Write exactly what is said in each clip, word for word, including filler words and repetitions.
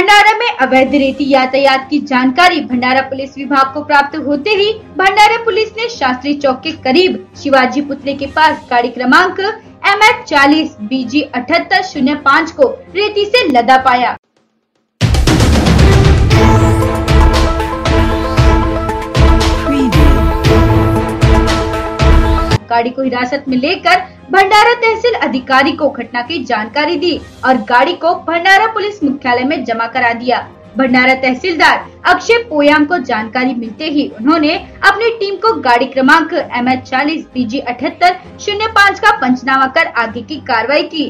भंडारा में अवैध रेती यातायात की जानकारी भंडारा पुलिस विभाग को प्राप्त होते ही भंडारा पुलिस ने शास्त्री चौक के करीब शिवाजी पुतले के पास गाड़ी क्रमांक एम एच चालीस बी जी अठहत्तर शून्य पाँच को रेती से लदा पाया। गाड़ी को हिरासत में लेकर भंडारा तहसील अधिकारी को घटना की जानकारी दी और गाड़ी को भंडारा पुलिस मुख्यालय में जमा करा दिया। भंडारा तहसीलदार अक्षय पोयाम को जानकारी मिलते ही उन्होंने अपनी टीम को गाड़ी क्रमांक एम एच चालीस बी जी अठहत्तर शून्य पाँच का पंचनामा कर आगे की कार्रवाई की।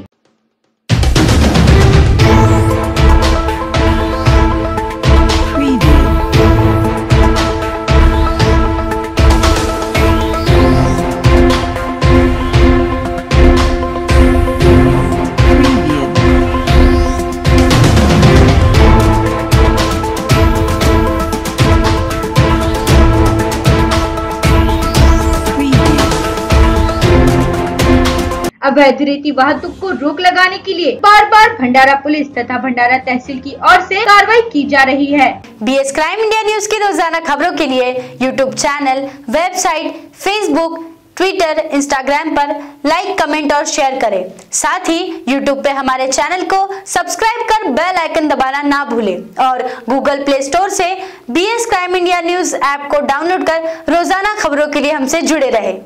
अवैध रेती वाहतुक को रोक लगाने के लिए बार बार भंडारा पुलिस तथा भंडारा तहसील की ओर से कार्रवाई की जा रही है। B S crime India news की रोजाना खबरों के लिए YouTube channel, website, Facebook, Twitter, Instagram पर लाइक, कमेंट और शेयर करें। साथ ही यूट्यूब पे हमारे चैनल को सब्सक्राइब कर बेल आइकन दबाना ना भूलें और गूगल प्ले स्टोर से B S crime India news app को डाउनलोड कर रोजाना खबरों के लिए हमसे जुड़े रहें।